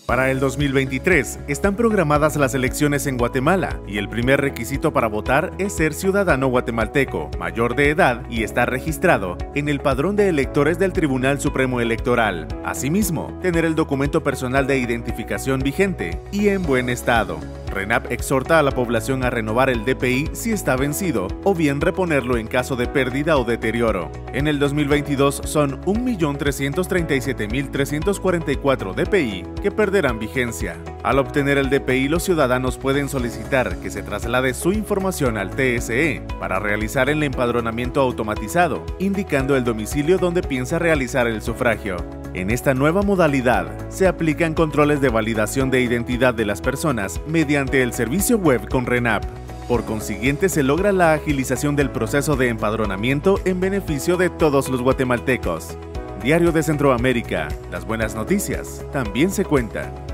Para el 2023 están programadas las elecciones en Guatemala y el primer requisito para votar es ser ciudadano guatemalteco, mayor de edad y estar registrado en el padrón de electores del Tribunal Supremo Electoral. Asimismo, tener el documento personal de identificación vigente y en buen estado. RENAP exhorta a la población a renovar el DPI si está vencido o bien reponerlo en caso de pérdida o deterioro. En el 2022 son 1.337.344 DPI que perderán vigencia. Al obtener el DPI, los ciudadanos pueden solicitar que se traslade su información al TSE para realizar el empadronamiento automatizado, indicando el domicilio donde piensa realizar el sufragio. En esta nueva modalidad, se aplican controles de validación de identidad de las personas mediante el servicio web con RENAP. Por consiguiente, se logra la agilización del proceso de empadronamiento en beneficio de todos los guatemaltecos. Diario de Centroamérica, las buenas noticias también se cuentan.